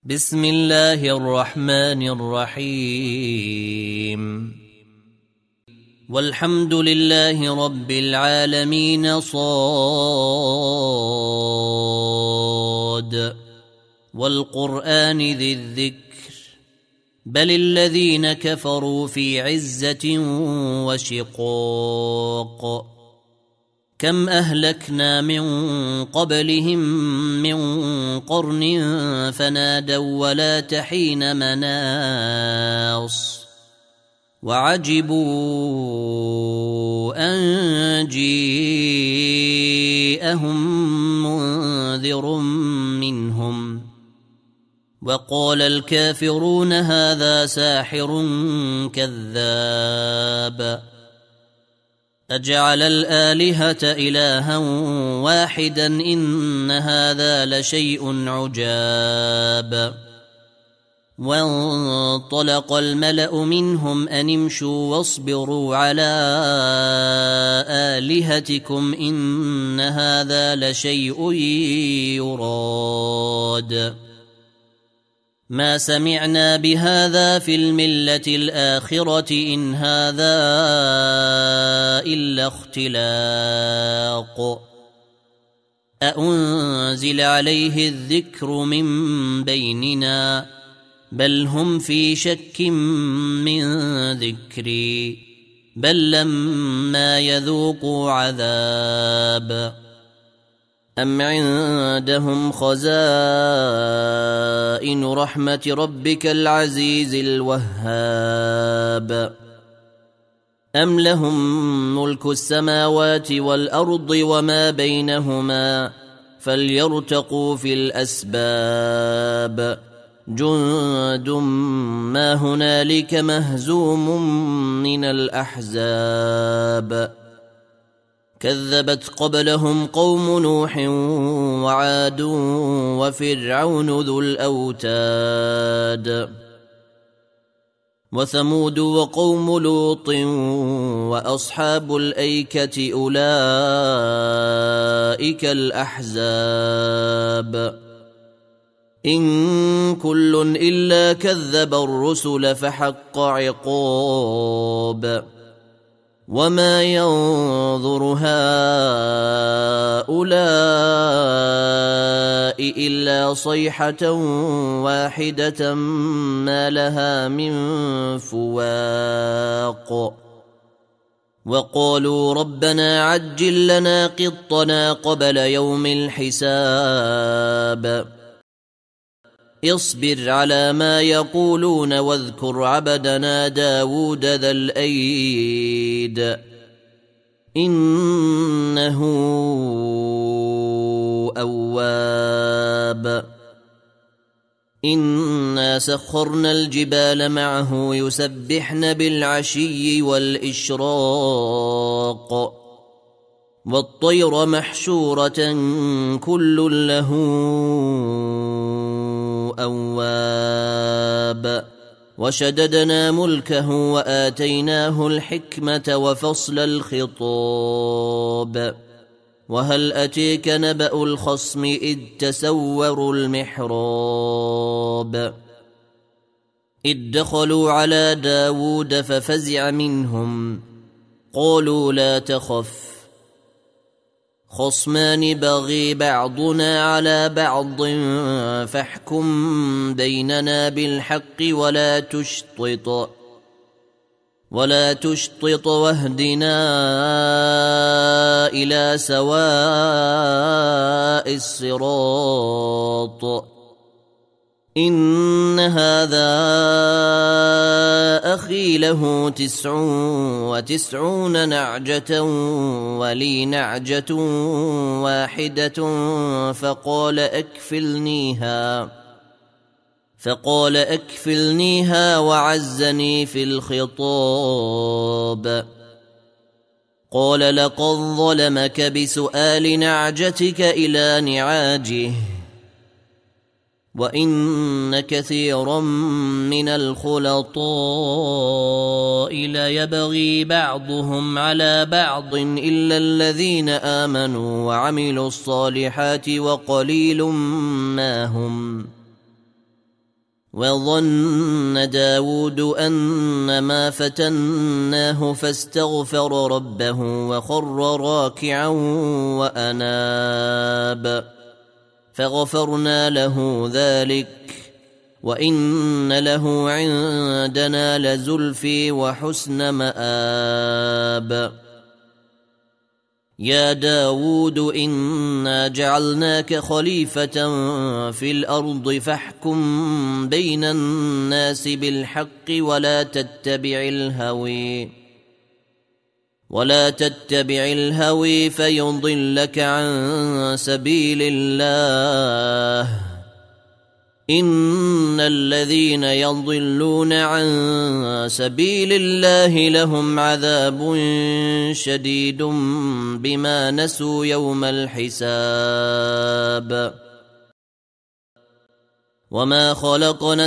بسم الله الرحمن الرحيم والحمد لله رب العالمين صاد والقرآن ذي الذكر بل الذين كفروا في عزة وشقاق كم أهلكنا من قبلهم من قرن فنادوا ولا تحين مناص وعجبوا أن جيءهم منذر منهم وقال الكافرون هذا ساحر كذاب أجعل الآلهة إلها واحدا إن هذا لشيء عجاب وانطلق الملأ منهم أن امشوا واصبروا على آلهتكم إن هذا لشيء يراد ما سمعنا بهذا في الملة الآخرة إن هذا إلا اختلاق أأنزل عليه الذكر من بيننا بل هم في شك من ذكري بل لما يذوقوا عذاب أم عندهم خزائن رحمة ربك العزيز الوهاب أم لهم ملك السماوات والأرض وما بينهما فليرتقوا في الأسباب جند ما هنالك مهزوم من الأحزاب كذبت قبلهم قوم نوح وعاد وفرعون ذو الأوتاد وثمود وقوم لوط وأصحاب الأيكة أولئك الأحزاب إن كل إلا كذب الرسل فحق عقاب وما ينظر هؤلاء إلا صيحة واحدة ما لها من فواق وقالوا ربنا عجل لنا قطنا قبل يوم الحساب اصبر على ما يقولون واذكر عبدنا داود ذا الأيد إنه أواب إنا سخرنا الجبال معه يسبحن بالعشي والإشراق والطير محشورة كل له أواب وشددنا ملكه وآتيناه الحكمة وفصل الخطاب وهل أتيك نبأ الخصم إذ تسوروا المحراب إذ دخلوا على داود ففزع منهم قالوا لا تخف خصمان بغي بعضنا على بعض فاحكم بيننا بالحق ولا تشطط واهدنا إلى سواء الصراط إن هذا أخي له 99 نعجة ولي نعجة واحدة فقال أكفلنيها وعزني في الخطاب قال لقد ظلمك بسؤال نعجتك إلى نعاجه وإن كثيرا من الخلطاء ليبغي بعضهم على بعض إلا الذين آمنوا وعملوا الصالحات وقليل ما هم وظن داود أنما فتناه فاستغفر ربه وخر راكعا وأناب فغفرنا له ذلك وإن له عندنا لزلفي وحسن مآب. يا داود إنا جعلناك خليفة في الأرض فاحكم بين الناس بالحق ولا تتبع الهوي فيضلك عن سبيل الله إن الذين يضلون عن سبيل الله لهم عذاب شديد بما نسوا يوم الحساب. وما خلقنا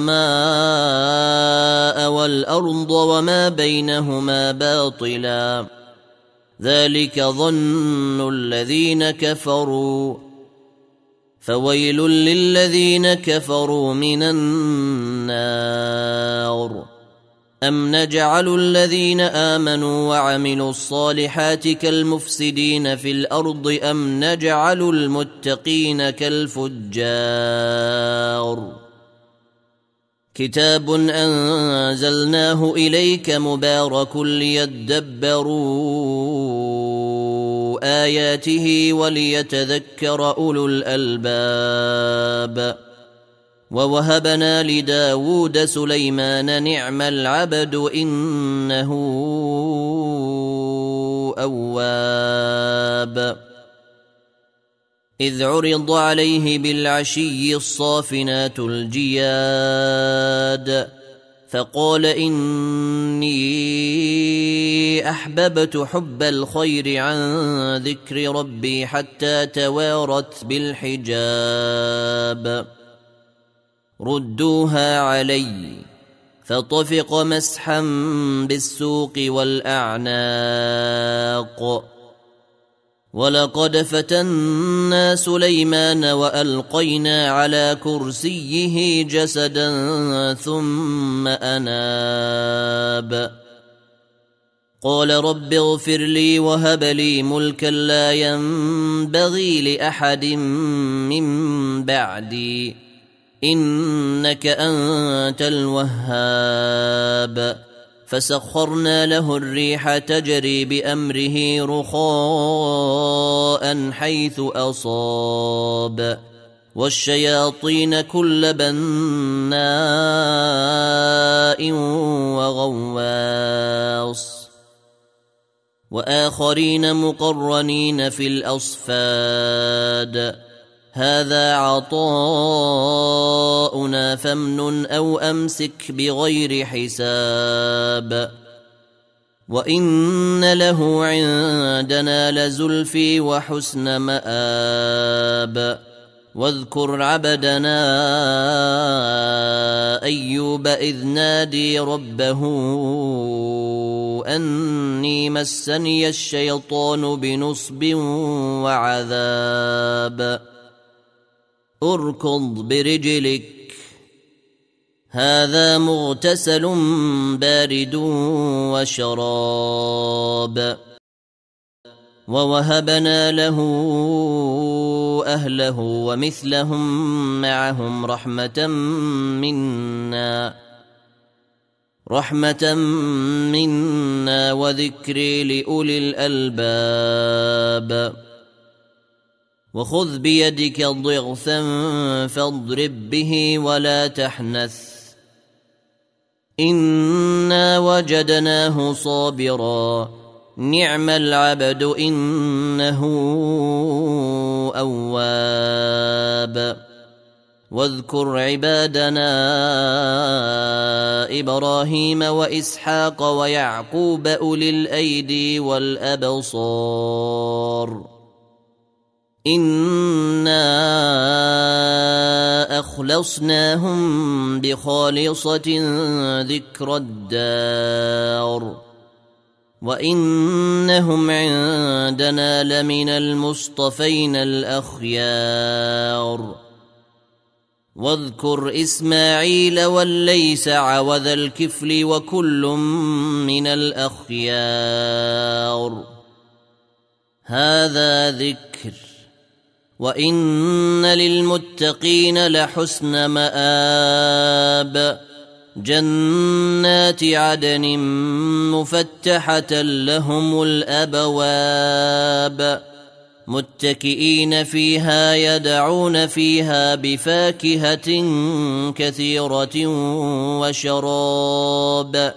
السماء والأرض وما بينهما باطلا ذلك ظن الذين كفروا فويل للذين كفروا من النار. أم نجعل الذين آمنوا وعملوا الصالحات كالمفسدين في الأرض أم نجعل المتقين كالفجار. كتاب أنزلناه إليك مبارك ليدبروا آياته وليتذكر أولو الألباب. ووهبنا لداود سليمان نعم العبد إنه أواب. إذ عرض عليه بالعشي الصافنات الجياد فقال إني أحببت حب الخير عن ذكر ربي حتى توارت بالحجاب. ردوها علي فطفق مسحا بالسوق والأعناق. ولقد فتنا سليمان وألقينا على كرسيه جسدا ثم أناب. قال رب اغفر لي وهب لي ملكا لا ينبغي لأحد من بعدي إنك أنت الوهاب. فسخرنا له الريح تجري بأمره رخاء حيث أصاب والشياطين كل بناء وغواص وآخرين مقرنين في الأصفاد. هذا عطاؤنا فامنن أو أمسك بغير حساب. وإن له عندنا لزلفي وحسن مآب. واذكر عبدنا أيوب إذ نادي ربه أني مسني الشيطان بنصب وعذاب. اركض برجلك هذا مغتسل بارد وشراب. ووهبنا له أهله ومثلهم معهم رحمة منا وذكر لأولي الألباب. وخذ بيدك ضغثا فاضرب به ولا تحنث إنا وجدناه صابرا نعم العبد إنه أواب. واذكر عبادنا إبراهيم وإسحاق ويعقوب أولي الأيدي والأبصار إنا أخلصناهم بخالصة ذكر الدار وإنهم عندنا لمن المصطفين الأخيار. واذكر إسماعيل واليسع وذا الكفل وكل من الأخيار هذا ذكر وإن للمتقين لحسن مآب جنات عدن مفتحة لهم الأبواب متكئين فيها يدعون فيها بفاكهة كثيرة وشراب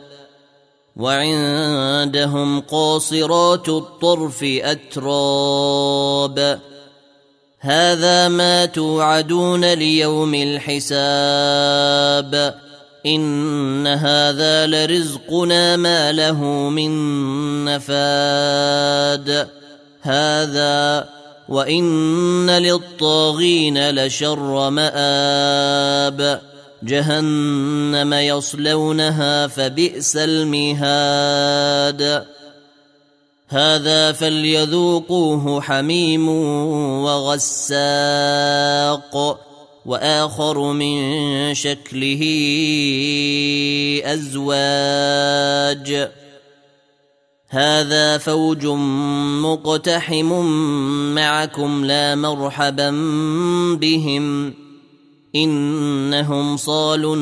وعندهم قاصرات الطرف أتراب هذا ما توعدون ليوم الحساب إن هذا لرزقنا ما له من نفاد هذا وإن للطاغين لشر مآب جهنم يصلونها فبئس المهاد هذا فليذوقوه حميم وغساق وآخر من شكله أزواج هذا فوج مقتحم معكم لا مرحبا بهم إنهم صالوا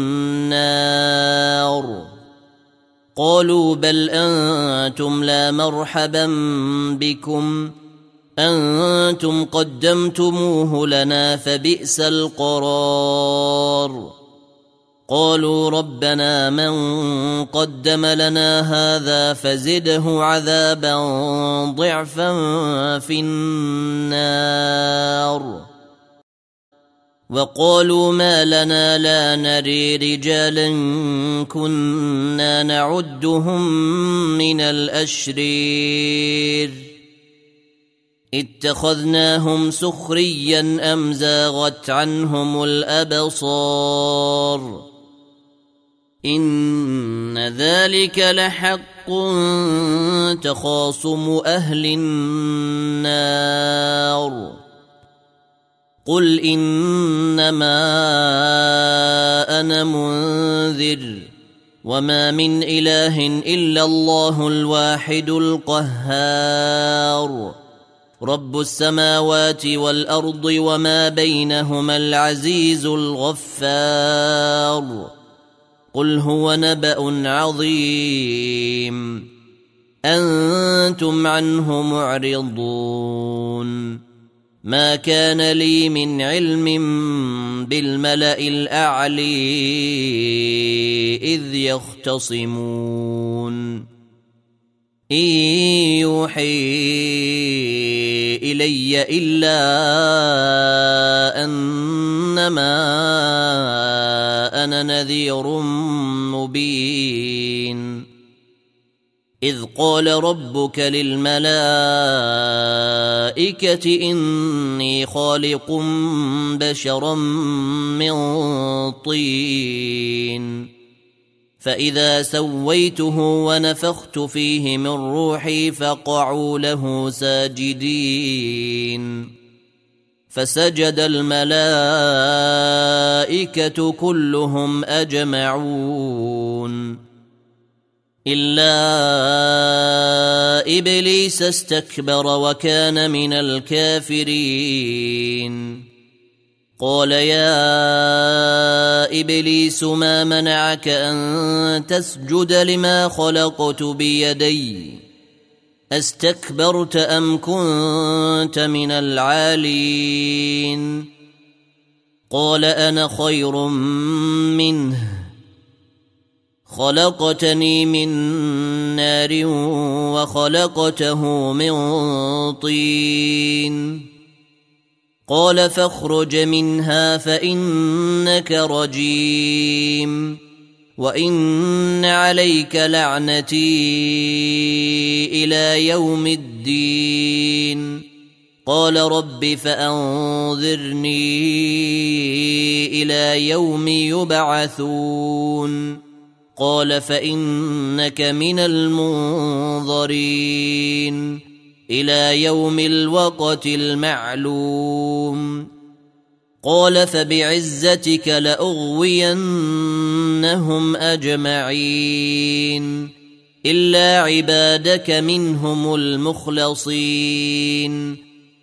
النار قالوا بل أنتم لا مرحبا بكم أنتم قدمتموه لنا فبئس القرار قالوا ربنا من قدم لنا هذا فزده عذابا ضعفا في النار وقالوا ما لنا لا نري رجالا كنا نعدهم من الأشرير اتخذناهم سخريا أم زاغت عنهم الأبصار إن ذلك لحق تخاصم أهل النار قل إنما أنا منذر وما من إله إلا الله الواحد القهار رب السماوات والأرض وما بينهما العزيز الغفار قل هو نبأ عظيم أنتم عنه معرضون ما كان لي من علم بالملأ الأعلي إذ يختصمون إن يوحي إلي إلا أنما أنا نذير مبين إذ قال ربك للملائكة إني خالق بشرا من طين فإذا سويته ونفخت فيه من روحي فقعوا له ساجدين فسجد الملائكة كلهم أجمعون إلا إبليس استكبر وكان من الكافرين قال يا إبليس ما منعك أن تسجد لما خلقت بيدي استكبرت أم كنت من العالين قال أنا خير منه خلقتني من نار وخلقته من طين قال فاخرج منها فإنك رجيم وإن عليك لعنتي إلى يوم الدين قال رب فأنظرني إلى يوم يبعثون قال فإنك من المنظرين إلى يوم الوقت المعلوم قال فبعزتك لأغوينهم أجمعين إلا عبادك منهم المخلصين.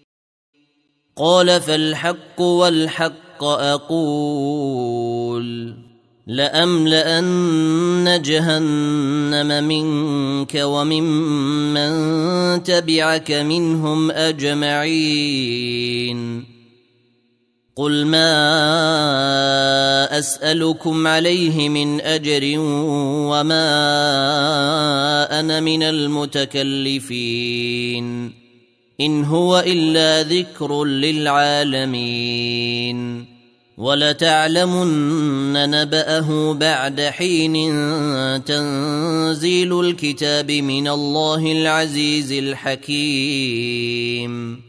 قال فالحق والحق أقول لأملأن جهنم منك وممن تبعك منهم أجمعين. قل ما أسألكم عليه من أجر وما أنا من المتكلفين إن هو إلا ذكر للعالمين. ولتعلمن نبأه بعد حين تنزيل الكتاب من الله العزيز الحكيم.